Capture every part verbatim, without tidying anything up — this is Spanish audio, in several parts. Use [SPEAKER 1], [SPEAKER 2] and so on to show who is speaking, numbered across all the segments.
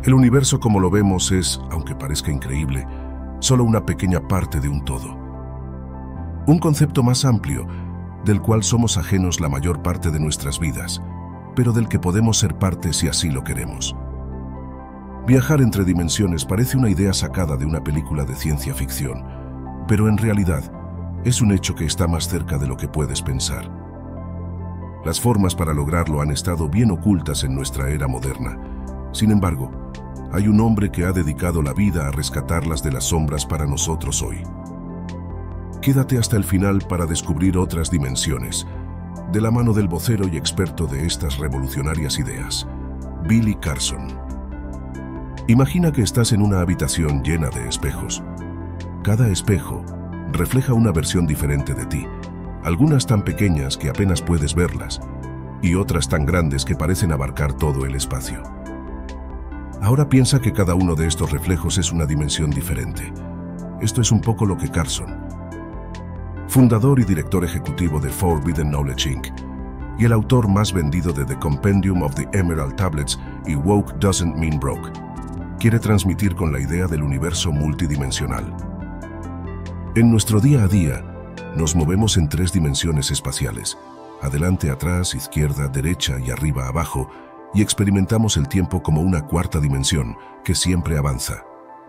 [SPEAKER 1] El universo como lo vemos es, aunque parezca increíble, solo una pequeña parte de un todo. Un concepto más amplio, del cual somos ajenos la mayor parte de nuestras vidas, pero del que podemos ser parte si así lo queremos. Viajar entre dimensiones parece una idea sacada de una película de ciencia ficción, pero en realidad es un hecho que está más cerca de lo que puedes pensar. Las formas para lograrlo han estado bien ocultas en nuestra era moderna. Sin embargo, hay un hombre que ha dedicado la vida a rescatarlas de las sombras para nosotros hoy. Quédate hasta el final para descubrir otras dimensiones, de la mano del vocero y experto de estas revolucionarias ideas, Billy Carson. Imagina que estás en una habitación llena de espejos. Cada espejo refleja una versión diferente de ti, algunas tan pequeñas que apenas puedes verlas, y otras tan grandes que parecen abarcar todo el espacio. Ahora piensa que cada uno de estos reflejos es una dimensión diferente. Esto es un poco lo que Carson, fundador y director ejecutivo de Forbidden Knowledge incorporated, y el autor más vendido de The Compendium of the Emerald Tablets y Woke Doesn't Mean Broke, quiere transmitir con la idea del universo multidimensional. En nuestro día a día, nos movemos en tres dimensiones espaciales, adelante, atrás, izquierda, derecha y arriba, abajo, y experimentamos el tiempo como una cuarta dimensión que siempre avanza.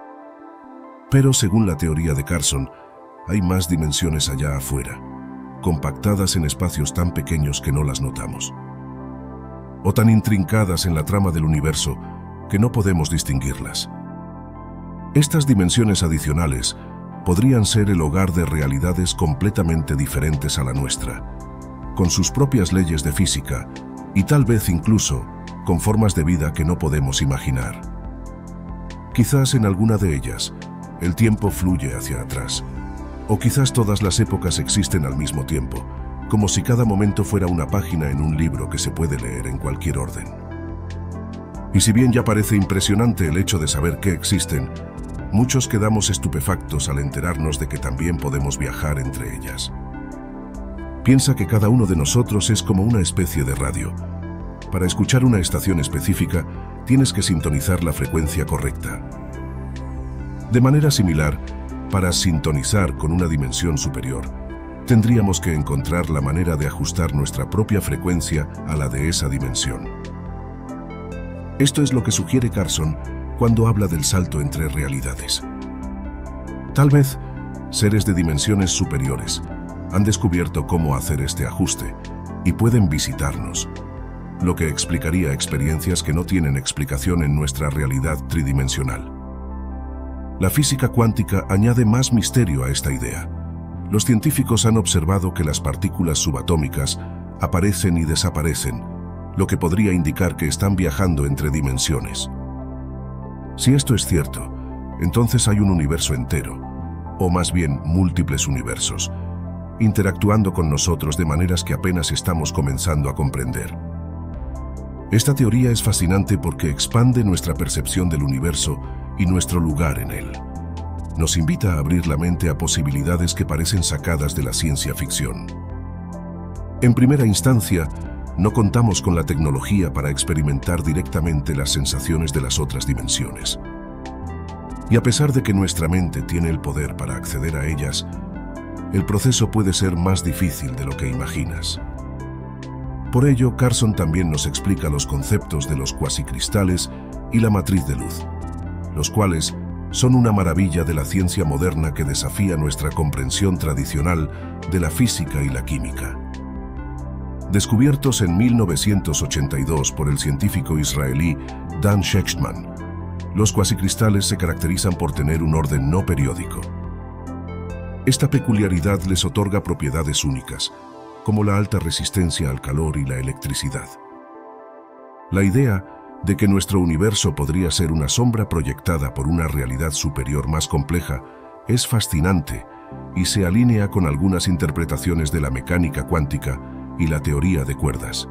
[SPEAKER 1] Pero según la teoría de Carson, hay más dimensiones allá afuera, compactadas en espacios tan pequeños que no las notamos, o tan intrincadas en la trama del universo que no podemos distinguirlas. Estas dimensiones adicionales podrían ser el hogar de realidades completamente diferentes a la nuestra, con sus propias leyes de física y tal vez incluso con formas de vida que no podemos imaginar. Quizás en alguna de ellas el tiempo fluye hacia atrás, o quizás todas las épocas existen al mismo tiempo, como si cada momento fuera una página en un libro que se puede leer en cualquier orden. Y si bien ya parece impresionante el hecho de saber que existen, muchos quedamos estupefactos al enterarnos de que también podemos viajar entre ellas. Piensa que cada uno de nosotros es como una especie de radio. Para escuchar una estación específica, tienes que sintonizar la frecuencia correcta. De manera similar, para sintonizar con una dimensión superior, tendríamos que encontrar la manera de ajustar nuestra propia frecuencia a la de esa dimensión. Esto es lo que sugiere Carson cuando habla del salto entre realidades. Tal vez, seres de dimensiones superiores han descubierto cómo hacer este ajuste y pueden visitarnos, lo que explicaría experiencias que no tienen explicación en nuestra realidad tridimensional. La física cuántica añade más misterio a esta idea. Los científicos han observado que las partículas subatómicas aparecen y desaparecen, lo que podría indicar que están viajando entre dimensiones. Si esto es cierto, entonces hay un universo entero, o más bien múltiples universos, interactuando con nosotros de maneras que apenas estamos comenzando a comprender. Esta teoría es fascinante porque expande nuestra percepción del universo y nuestro lugar en él. Nos invita a abrir la mente a posibilidades que parecen sacadas de la ciencia ficción. En primera instancia, no contamos con la tecnología para experimentar directamente las sensaciones de las otras dimensiones. Y a pesar de que nuestra mente tiene el poder para acceder a ellas, el proceso puede ser más difícil de lo que imaginas. Por ello, Carson también nos explica los conceptos de los cuasicristales y la matriz de luz, los cuales son una maravilla de la ciencia moderna que desafía nuestra comprensión tradicional de la física y la química. Descubiertos en mil novecientos ochenta y dos por el científico israelí Dan Shechtman, los cuasicristales se caracterizan por tener un orden no periódico. Esta peculiaridad les otorga propiedades únicas, como la alta resistencia al calor y la electricidad. La idea de que nuestro universo podría ser una sombra proyectada por una realidad superior más compleja es fascinante y se alinea con algunas interpretaciones de la mecánica cuántica y la teoría de cuerdas.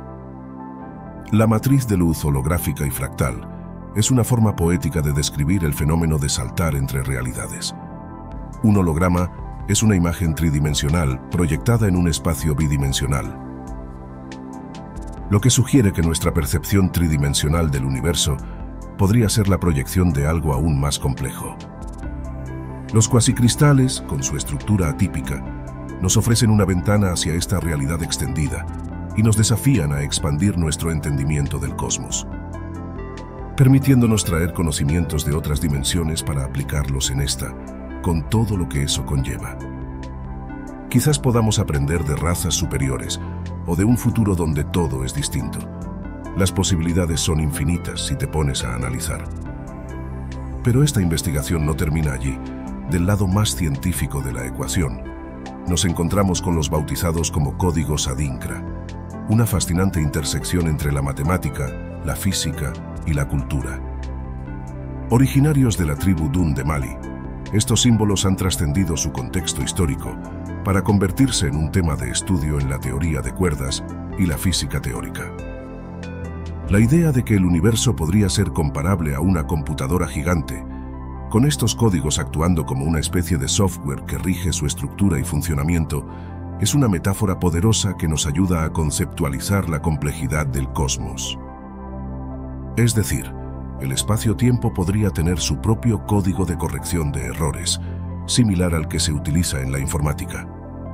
[SPEAKER 1] La matriz de luz holográfica y fractal es una forma poética de describir el fenómeno de saltar entre realidades. Un holograma es una imagen tridimensional proyectada en un espacio bidimensional, lo que sugiere que nuestra percepción tridimensional del universo podría ser la proyección de algo aún más complejo. Los cuasicristales, con su estructura atípica, nos ofrecen una ventana hacia esta realidad extendida y nos desafían a expandir nuestro entendimiento del cosmos, permitiéndonos traer conocimientos de otras dimensiones para aplicarlos en esta, con todo lo que eso conlleva. Quizás podamos aprender de razas superiores o de un futuro donde todo es distinto. Las posibilidades son infinitas si te pones a analizar. Pero esta investigación no termina allí. Del lado más científico de la ecuación, nos encontramos con los bautizados como códigos Adinkra, una fascinante intersección entre la matemática, la física y la cultura. Originarios de la tribu Dun de Mali, estos símbolos han trascendido su contexto histórico para convertirse en un tema de estudio en la teoría de cuerdas y la física teórica. La idea de que el universo podría ser comparable a una computadora gigante, con estos códigos actuando como una especie de software que rige su estructura y funcionamiento, es una metáfora poderosa que nos ayuda a conceptualizar la complejidad del cosmos. Es decir, el espacio-tiempo podría tener su propio código de corrección de errores, similar al que se utiliza en la informática.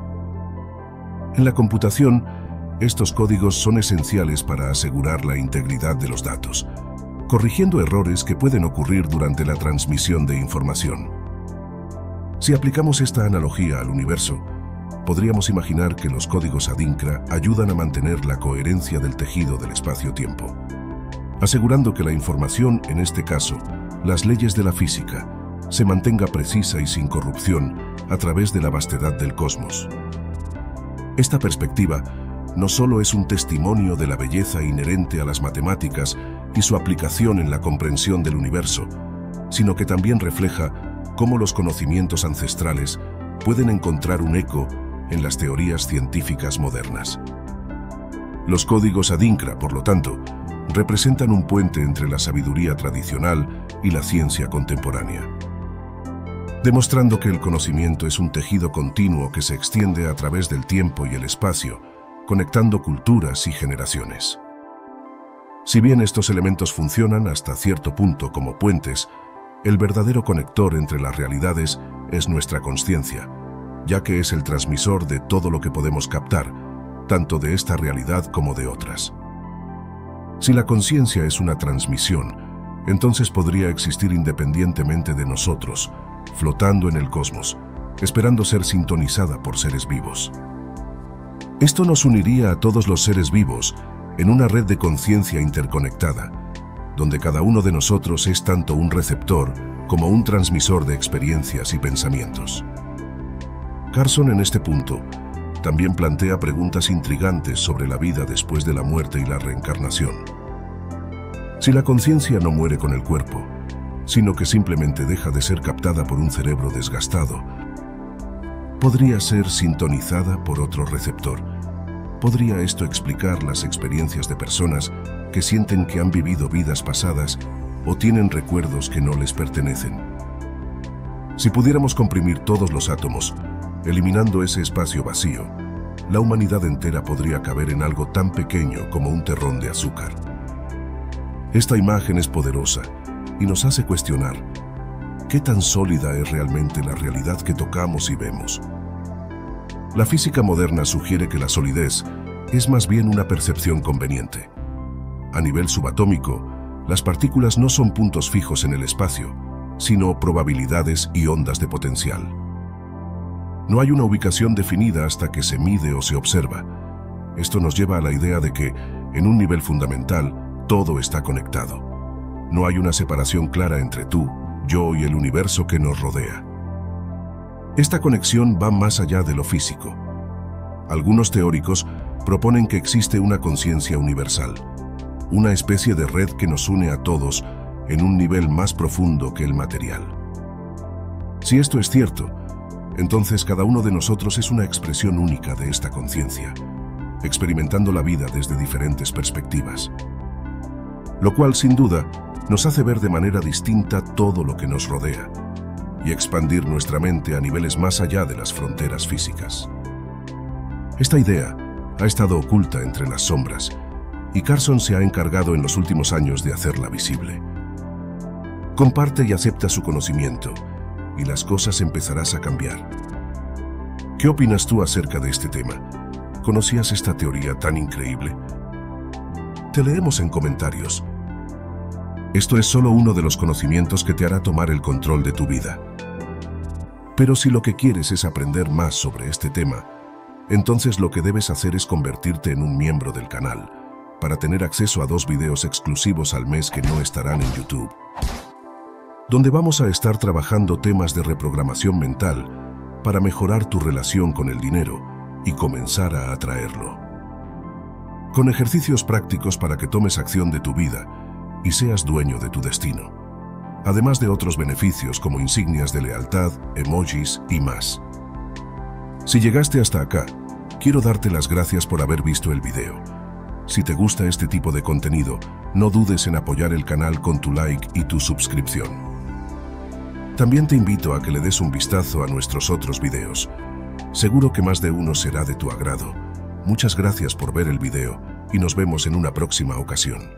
[SPEAKER 1] En la computación, estos códigos son esenciales para asegurar la integridad de los datos, corrigiendo errores que pueden ocurrir durante la transmisión de información. Si aplicamos esta analogía al universo, podríamos imaginar que los códigos Adinkra ayudan a mantener la coherencia del tejido del espacio-tiempo, asegurando que la información, en este caso, las leyes de la física, se mantenga precisa y sin corrupción a través de la vastedad del cosmos. Esta perspectiva no solo es un testimonio de la belleza inherente a las matemáticas y su aplicación en la comprensión del universo, sino que también refleja cómo los conocimientos ancestrales pueden encontrar un eco en las teorías científicas modernas. Los códigos Adinkra, por lo tanto, representan un puente entre la sabiduría tradicional y la ciencia contemporánea, demostrando que el conocimiento es un tejido continuo que se extiende a través del tiempo y el espacio, conectando culturas y generaciones. Si bien estos elementos funcionan hasta cierto punto como puentes, el verdadero conector entre las realidades es nuestra consciencia, ya que es el transmisor de todo lo que podemos captar, tanto de esta realidad como de otras. Si la conciencia es una transmisión, entonces podría existir independientemente de nosotros, flotando en el cosmos, esperando ser sintonizada por seres vivos. Esto nos uniría a todos los seres vivos en una red de conciencia interconectada, donde cada uno de nosotros es tanto un receptor como un transmisor de experiencias y pensamientos. Carson, en este punto, también plantea preguntas intrigantes sobre la vida después de la muerte y la reencarnación. Si la conciencia no muere con el cuerpo, sino que simplemente deja de ser captada por un cerebro desgastado, podría ser sintonizada por otro receptor. ¿Podría esto explicar las experiencias de personas que sienten que han vivido vidas pasadas o tienen recuerdos que no les pertenecen? Si pudiéramos comprimir todos los átomos, eliminando ese espacio vacío, la humanidad entera podría caber en algo tan pequeño como un terrón de azúcar. Esta imagen es poderosa y nos hace cuestionar qué tan sólida es realmente la realidad que tocamos y vemos. La física moderna sugiere que la solidez es más bien una percepción conveniente. A nivel subatómico, las partículas no son puntos fijos en el espacio, sino probabilidades y ondas de potencial. No hay una ubicación definida hasta que se mide o se observa. Esto nos lleva a la idea de que, en un nivel fundamental, todo está conectado. No hay una separación clara entre tú, yo y el universo que nos rodea. Esta conexión va más allá de lo físico. Algunos teóricos proponen que existe una conciencia universal, una especie de red que nos une a todos en un nivel más profundo que el material. Si esto es cierto, entonces cada uno de nosotros es una expresión única de esta conciencia, experimentando la vida desde diferentes perspectivas. Lo cual, sin duda, nos hace ver de manera distinta todo lo que nos rodea y expandir nuestra mente a niveles más allá de las fronteras físicas. Esta idea ha estado oculta entre las sombras y Carson se ha encargado en los últimos años de hacerla visible. Comparte y acepta su conocimiento, y las cosas empezarás a cambiar. ¿Qué opinas tú acerca de este tema? ¿Conocías esta teoría tan increíble? Te leemos en comentarios. Esto es solo uno de los conocimientos que te hará tomar el control de tu vida. Pero si lo que quieres es aprender más sobre este tema, entonces lo que debes hacer es convertirte en un miembro del canal, para tener acceso a dos videos exclusivos al mes que no estarán en YouTube, donde vamos a estar trabajando temas de reprogramación mental para mejorar tu relación con el dinero y comenzar a atraerlo. Con ejercicios prácticos para que tomes acción de tu vida y seas dueño de tu destino, además de otros beneficios como insignias de lealtad, emojis y más. Si llegaste hasta acá, quiero darte las gracias por haber visto el video. Si te gusta este tipo de contenido, no dudes en apoyar el canal con tu like y tu suscripción. También te invito a que le des un vistazo a nuestros otros videos. Seguro que más de uno será de tu agrado. Muchas gracias por ver el video y nos vemos en una próxima ocasión.